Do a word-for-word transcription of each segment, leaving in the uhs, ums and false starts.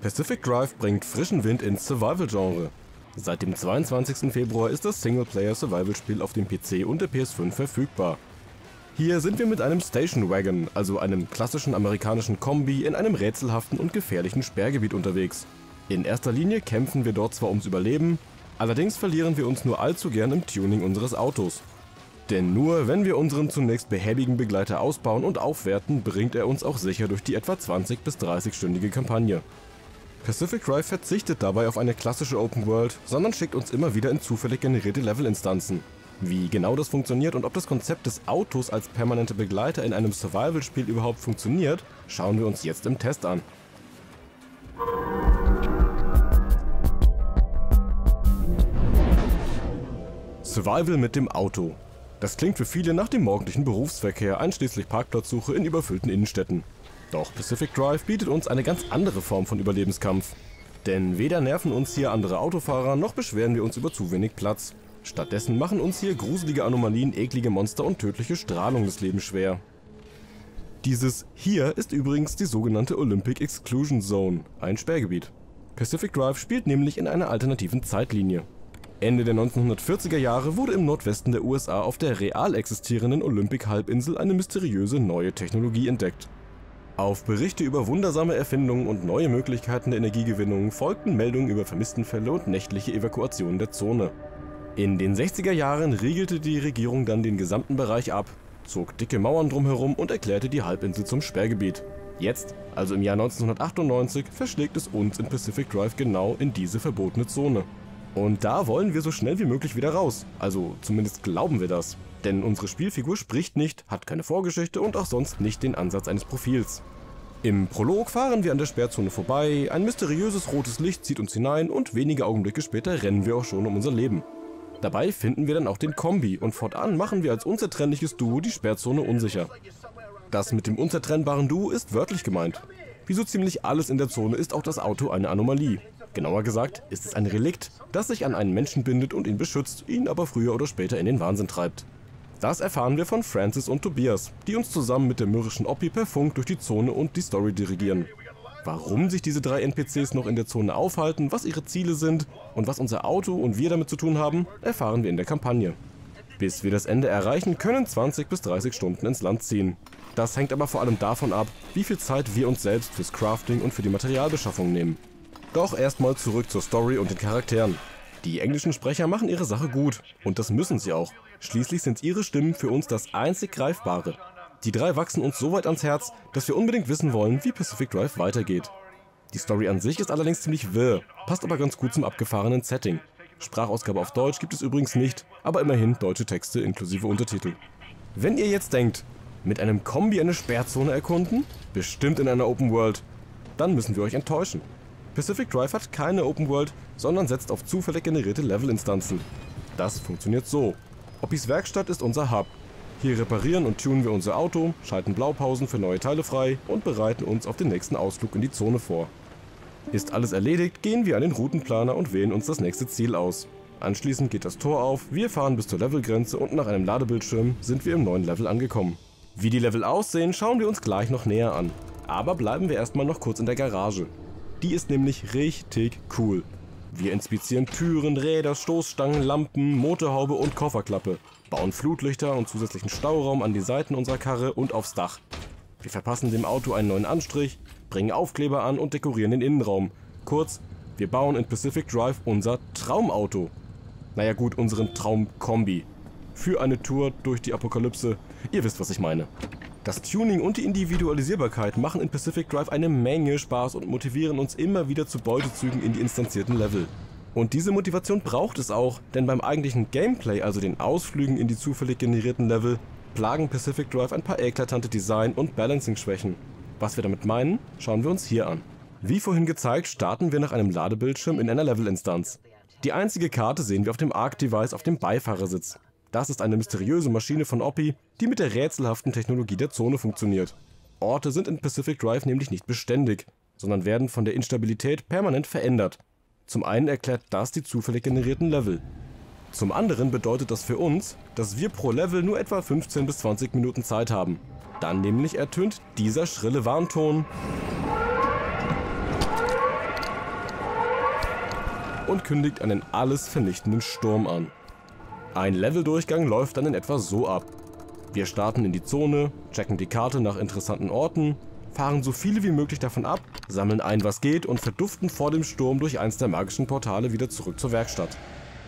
Pacific Drive bringt frischen Wind ins Survival-Genre. Seit dem zweiundzwanzigsten Februar ist das Singleplayer-Survival-Spiel auf dem P C und der P S fünf verfügbar. Hier sind wir mit einem Station Wagon, also einem klassischen amerikanischen Kombi, in einem rätselhaften und gefährlichen Sperrgebiet unterwegs. In erster Linie kämpfen wir dort zwar ums Überleben, allerdings verlieren wir uns nur allzu gern im Tuning unseres Autos. Denn nur wenn wir unseren zunächst behäbigen Begleiter ausbauen und aufwerten, bringt er uns auch sicher durch die etwa zwanzig bis dreißig-stündige Kampagne. Pacific Drive verzichtet dabei auf eine klassische Open World, sondern schickt uns immer wieder in zufällig generierte Levelinstanzen. Wie genau das funktioniert und ob das Konzept des Autos als permanente Begleiter in einem Survival-Spiel überhaupt funktioniert, schauen wir uns jetzt im Test an. Survival mit dem Auto. Das klingt für viele nach dem morgendlichen Berufsverkehr, einschließlich Parkplatzsuche in überfüllten Innenstädten. Doch Pacific Drive bietet uns eine ganz andere Form von Überlebenskampf. Denn weder nerven uns hier andere Autofahrer, noch beschweren wir uns über zu wenig Platz. Stattdessen machen uns hier gruselige Anomalien, eklige Monster und tödliche Strahlung das Leben schwer. Dieses hier ist übrigens die sogenannte Olympic Exclusion Zone, ein Sperrgebiet. Pacific Drive spielt nämlich in einer alternativen Zeitlinie. Ende der neunzehnhundertvierziger Jahre wurde im Nordwesten der U S A auf der real existierenden Olympic-Halbinsel eine mysteriöse neue Technologie entdeckt. Auf Berichte über wundersame Erfindungen und neue Möglichkeiten der Energiegewinnung folgten Meldungen über Vermisstenfälle und nächtliche Evakuationen der Zone. In den sechziger Jahren riegelte die Regierung dann den gesamten Bereich ab, zog dicke Mauern drumherum und erklärte die Halbinsel zum Sperrgebiet. Jetzt, also im Jahr neunzehnhundertachtundneunzig, verschlägt es uns in Pacific Drive genau in diese verbotene Zone. Und da wollen wir so schnell wie möglich wieder raus, also zumindest glauben wir das. Denn unsere Spielfigur spricht nicht, hat keine Vorgeschichte und auch sonst nicht den Ansatz eines Profils. Im Prolog fahren wir an der Sperrzone vorbei, ein mysteriöses rotes Licht zieht uns hinein und wenige Augenblicke später rennen wir auch schon um unser Leben. Dabei finden wir dann auch den Kombi und fortan machen wir als unzertrennliches Duo die Sperrzone unsicher. Das mit dem unzertrennbaren Duo ist wörtlich gemeint. Wie so ziemlich alles in der Zone ist auch das Auto eine Anomalie. Genauer gesagt ist es ein Relikt, das sich an einen Menschen bindet und ihn beschützt, ihn aber früher oder später in den Wahnsinn treibt. Das erfahren wir von Francis und Tobias, die uns zusammen mit der mürrischen Oppi per Funk durch die Zone und die Story dirigieren. Warum sich diese drei N P Cs noch in der Zone aufhalten, was ihre Ziele sind und was unser Auto und wir damit zu tun haben, erfahren wir in der Kampagne. Bis wir das Ende erreichen, können zwanzig bis dreißig Stunden ins Land ziehen. Das hängt aber vor allem davon ab, wie viel Zeit wir uns selbst fürs Crafting und für die Materialbeschaffung nehmen. Doch erstmal zurück zur Story und den Charakteren. Die englischen Sprecher machen ihre Sache gut und das müssen sie auch. Schließlich sind ihre Stimmen für uns das einzig Greifbare. Die drei wachsen uns so weit ans Herz, dass wir unbedingt wissen wollen, wie Pacific Drive weitergeht. Die Story an sich ist allerdings ziemlich wirr, passt aber ganz gut zum abgefahrenen Setting. Sprachausgabe auf Deutsch gibt es übrigens nicht, aber immerhin deutsche Texte inklusive Untertitel. Wenn ihr jetzt denkt, mit einem Kombi eine Sperrzone erkunden? Bestimmt in einer Open World. Dann müssen wir euch enttäuschen. Pacific Drive hat keine Open World, sondern setzt auf zufällig generierte Levelinstanzen. Das funktioniert so. Oppis Werkstatt ist unser Hub. Hier reparieren und tunen wir unser Auto, schalten Blaupausen für neue Teile frei und bereiten uns auf den nächsten Ausflug in die Zone vor. Ist alles erledigt, gehen wir an den Routenplaner und wählen uns das nächste Ziel aus. Anschließend geht das Tor auf, wir fahren bis zur Levelgrenze und nach einem Ladebildschirm sind wir im neuen Level angekommen. Wie die Level aussehen, schauen wir uns gleich noch näher an. Aber bleiben wir erstmal noch kurz in der Garage. Die ist nämlich richtig cool. Wir inspizieren Türen, Räder, Stoßstangen, Lampen, Motorhaube und Kofferklappe, bauen Flutlichter und zusätzlichen Stauraum an die Seiten unserer Karre und aufs Dach. Wir verpassen dem Auto einen neuen Anstrich, bringen Aufkleber an und dekorieren den Innenraum. Kurz, wir bauen in Pacific Drive unser Traumauto. Naja gut, unseren Traumkombi. Für eine Tour durch die Apokalypse. Ihr wisst, was ich meine. Das Tuning und die Individualisierbarkeit machen in Pacific Drive eine Menge Spaß und motivieren uns immer wieder zu Beutezügen in die instanzierten Level. Und diese Motivation braucht es auch, denn beim eigentlichen Gameplay, also den Ausflügen in die zufällig generierten Level, plagen Pacific Drive ein paar eklatante Design- und Balancing-Schwächen. Was wir damit meinen, schauen wir uns hier an. Wie vorhin gezeigt, starten wir nach einem Ladebildschirm in einer Levelinstanz. Die einzige Karte sehen wir auf dem Arc-Device auf dem Beifahrersitz. Das ist eine mysteriöse Maschine von Oppi, die mit der rätselhaften Technologie der Zone funktioniert. Orte sind in Pacific Drive nämlich nicht beständig, sondern werden von der Instabilität permanent verändert. Zum einen erklärt das die zufällig generierten Level. Zum anderen bedeutet das für uns, dass wir pro Level nur etwa fünfzehn bis zwanzig Minuten Zeit haben. Dann nämlich ertönt dieser schrille Warnton. und kündigt einen alles vernichtenden Sturm an. Ein Leveldurchgang läuft dann in etwa so ab. Wir starten in die Zone, checken die Karte nach interessanten Orten, fahren so viele wie möglich davon ab, sammeln ein, was geht und verduften vor dem Sturm durch eins der magischen Portale wieder zurück zur Werkstatt.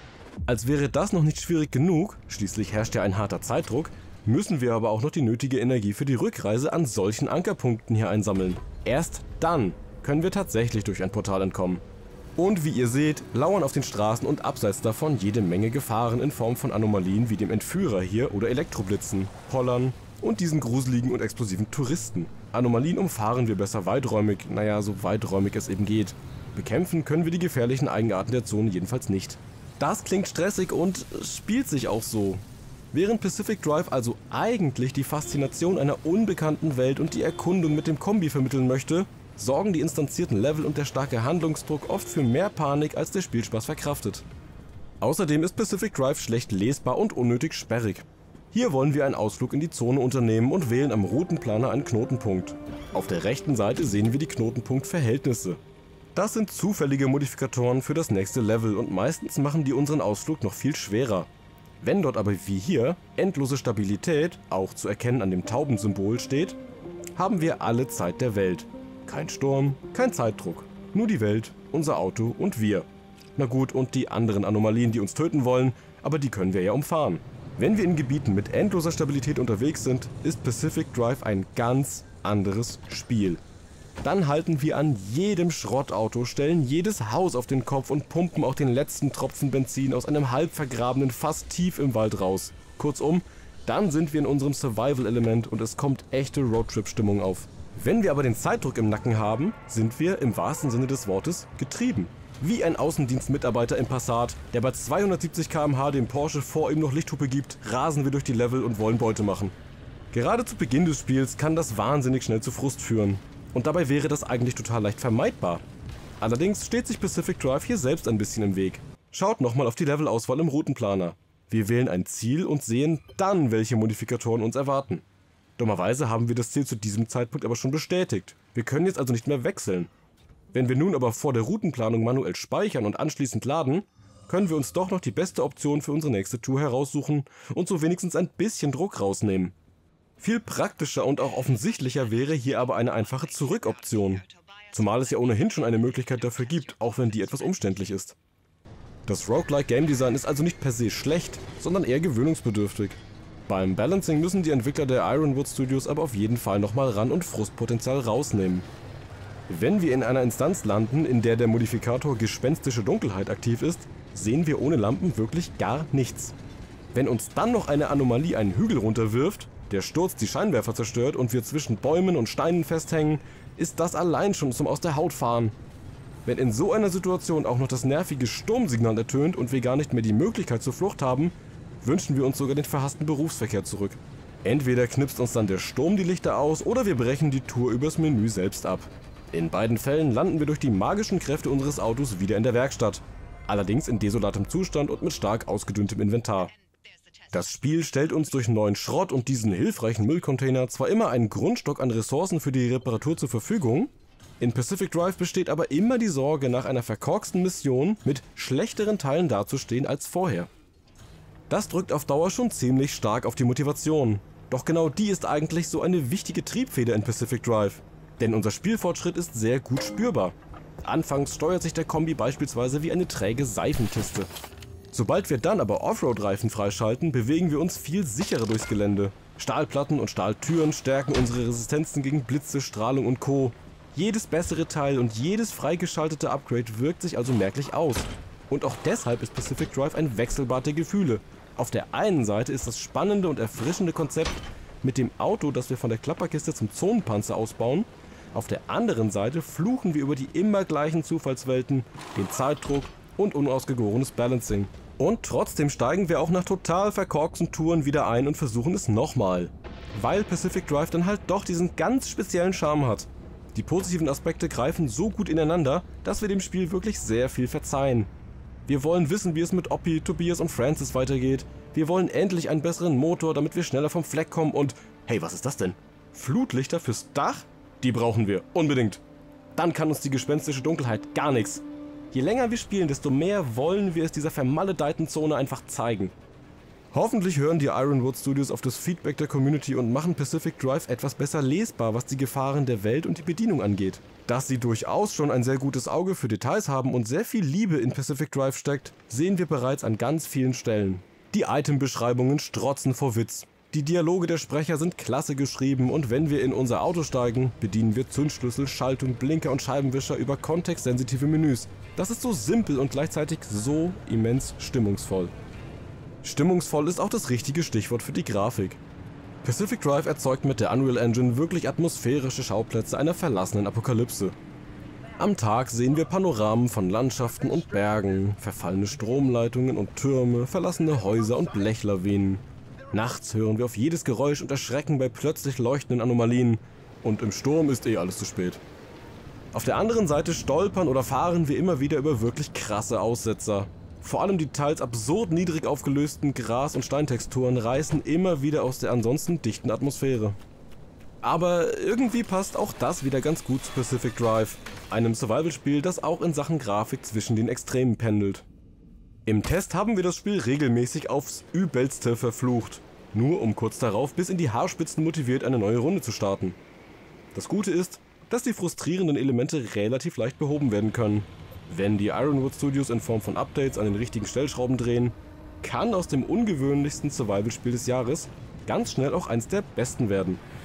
Als wäre das noch nicht schwierig genug, schließlich herrscht ja ein harter Zeitdruck, müssen wir aber auch noch die nötige Energie für die Rückreise an solchen Ankerpunkten hier einsammeln. Erst dann können wir tatsächlich durch ein Portal entkommen. Und wie ihr seht, lauern auf den Straßen und abseits davon jede Menge Gefahren in Form von Anomalien wie dem Entführer hier oder Elektroblitzen, Pollern und diesen gruseligen und explosiven Touristen. Anomalien umfahren wir besser weiträumig, naja, so weiträumig es eben geht. Bekämpfen können wir die gefährlichen Eigenarten der Zone jedenfalls nicht. Das klingt stressig und spielt sich auch so. Während Pacific Drive also eigentlich die Faszination einer unbekannten Welt und die Erkundung mit dem Kombi vermitteln möchte, sorgen die instanzierten Level und der starke Handlungsdruck oft für mehr Panik, als der Spielspaß verkraftet. Außerdem ist Pacific Drive schlecht lesbar und unnötig sperrig. Hier wollen wir einen Ausflug in die Zone unternehmen und wählen am Routenplaner einen Knotenpunkt. Auf der rechten Seite sehen wir die Knotenpunktverhältnisse. Das sind zufällige Modifikatoren für das nächste Level und meistens machen die unseren Ausflug noch viel schwerer. Wenn dort aber wie hier endlose Stabilität, auch zu erkennen an dem Taubensymbol, steht, haben wir alle Zeit der Welt. Kein Sturm, kein Zeitdruck, nur die Welt, unser Auto und wir. Na gut, und die anderen Anomalien, die uns töten wollen, aber die können wir ja umfahren. Wenn wir in Gebieten mit endloser Stabilität unterwegs sind, ist Pacific Drive ein ganz anderes Spiel. Dann halten wir an jedem Schrottauto, stellen jedes Haus auf den Kopf und pumpen auch den letzten Tropfen Benzin aus einem halb vergrabenen Fass tief im Wald raus. Kurzum, dann sind wir in unserem Survival-Element und es kommt echte Roadtrip-Stimmung auf. Wenn wir aber den Zeitdruck im Nacken haben, sind wir im wahrsten Sinne des Wortes getrieben. Wie ein Außendienstmitarbeiter im Passat, der bei zweihundertsiebzig Kilometer pro Stunde dem Porsche vor ihm noch Lichthupe gibt, rasen wir durch die Level und wollen Beute machen. Gerade zu Beginn des Spiels kann das wahnsinnig schnell zu Frust führen. Und dabei wäre das eigentlich total leicht vermeidbar. Allerdings steht sich Pacific Drive hier selbst ein bisschen im Weg. Schaut nochmal auf die Levelauswahl im Routenplaner. Wir wählen ein Ziel und sehen dann, welche Modifikatoren uns erwarten. Dummerweise haben wir das Ziel zu diesem Zeitpunkt aber schon bestätigt. Wir können jetzt also nicht mehr wechseln. Wenn wir nun aber vor der Routenplanung manuell speichern und anschließend laden, können wir uns doch noch die beste Option für unsere nächste Tour heraussuchen und so wenigstens ein bisschen Druck rausnehmen. Viel praktischer und auch offensichtlicher wäre hier aber eine einfache Zurückoption. Zumal es ja ohnehin schon eine Möglichkeit dafür gibt, auch wenn die etwas umständlich ist. Das Roguelike Game Design ist also nicht per se schlecht, sondern eher gewöhnungsbedürftig. Beim Balancing müssen die Entwickler der Ironwood Studios aber auf jeden Fall nochmal ran und Frustpotenzial rausnehmen. Wenn wir in einer Instanz landen, in der der Modifikator Gespenstische Dunkelheit aktiv ist, sehen wir ohne Lampen wirklich gar nichts. Wenn uns dann noch eine Anomalie einen Hügel runterwirft, der Sturz die Scheinwerfer zerstört und wir zwischen Bäumen und Steinen festhängen, ist das allein schon zum Aus der Haut fahren. Wenn in so einer Situation auch noch das nervige Sturmsignal ertönt und wir gar nicht mehr die Möglichkeit zur Flucht haben, wünschen wir uns sogar den verhassten Berufsverkehr zurück. Entweder knipst uns dann der Sturm die Lichter aus oder wir brechen die Tour übers Menü selbst ab. In beiden Fällen landen wir durch die magischen Kräfte unseres Autos wieder in der Werkstatt. Allerdings in desolatem Zustand und mit stark ausgedünntem Inventar. Das Spiel stellt uns durch neuen Schrott und diesen hilfreichen Müllcontainer zwar immer einen Grundstock an Ressourcen für die Reparatur zur Verfügung, in Pacific Drive besteht aber immer die Sorge, nach einer verkorksten Mission mit schlechteren Teilen dazustehen als vorher. Das drückt auf Dauer schon ziemlich stark auf die Motivation. Doch genau die ist eigentlich so eine wichtige Triebfeder in Pacific Drive. Denn unser Spielfortschritt ist sehr gut spürbar. Anfangs steuert sich der Kombi beispielsweise wie eine träge Seifenkiste. Sobald wir dann aber Offroad-Reifen freischalten, bewegen wir uns viel sicherer durchs Gelände. Stahlplatten und Stahltüren stärken unsere Resistenzen gegen Blitze, Strahlung und Co. Jedes bessere Teil und jedes freigeschaltete Upgrade wirkt sich also merklich aus. Und auch deshalb ist Pacific Drive ein Wechselbad der Gefühle. Auf der einen Seite ist das spannende und erfrischende Konzept mit dem Auto, das wir von der Klapperkiste zum Zonenpanzer ausbauen. Auf der anderen Seite fluchen wir über die immer gleichen Zufallswelten, den Zeitdruck und unausgegorenes Balancing. Und trotzdem steigen wir auch nach total verkorksten Touren wieder ein und versuchen es nochmal. Weil Pacific Drive dann halt doch diesen ganz speziellen Charme hat. Die positiven Aspekte greifen so gut ineinander, dass wir dem Spiel wirklich sehr viel verzeihen. Wir wollen wissen, wie es mit Oppie, Tobias und Francis weitergeht. Wir wollen endlich einen besseren Motor, damit wir schneller vom Fleck kommen und... Hey, was ist das denn? Flutlichter fürs Dach? Die brauchen wir, unbedingt. Dann kann uns die gespenstische Dunkelheit gar nichts. Je länger wir spielen, desto mehr wollen wir es dieser vermaledeiten Zone einfach zeigen. Hoffentlich hören die Ironwood Studios auf das Feedback der Community und machen Pacific Drive etwas besser lesbar, was die Gefahren der Welt und die Bedienung angeht. Dass sie durchaus schon ein sehr gutes Auge für Details haben und sehr viel Liebe in Pacific Drive steckt, sehen wir bereits an ganz vielen Stellen. Die Itembeschreibungen strotzen vor Witz. Die Dialoge der Sprecher sind klasse geschrieben und wenn wir in unser Auto steigen, bedienen wir Zündschlüssel, Schaltung, Blinker und Scheibenwischer über kontextsensitive Menüs. Das ist so simpel und gleichzeitig so immens stimmungsvoll. Stimmungsvoll ist auch das richtige Stichwort für die Grafik. Pacific Drive erzeugt mit der Unreal Engine wirklich atmosphärische Schauplätze einer verlassenen Apokalypse. Am Tag sehen wir Panoramen von Landschaften und Bergen, verfallene Stromleitungen und Türme, verlassene Häuser und Blechlawinen. Nachts hören wir auf jedes Geräusch und erschrecken bei plötzlich leuchtenden Anomalien. Und im Sturm ist eh alles zu spät. Auf der anderen Seite stolpern oder fahren wir immer wieder über wirklich krasse Aussetzer. Vor allem die teils absurd niedrig aufgelösten Gras- und Steintexturen reißen immer wieder aus der ansonsten dichten Atmosphäre. Aber irgendwie passt auch das wieder ganz gut zu Pacific Drive, einem Survival-Spiel, das auch in Sachen Grafik zwischen den Extremen pendelt. Im Test haben wir das Spiel regelmäßig aufs Übelste verflucht, nur um kurz darauf bis in die Haarspitzen motiviert eine neue Runde zu starten. Das Gute ist, dass die frustrierenden Elemente relativ leicht behoben werden können. Wenn die Ironwood Studios in Form von Updates an den richtigen Stellschrauben drehen, kann aus dem ungewöhnlichsten Survival-Spiel des Jahres ganz schnell auch eins der besten werden.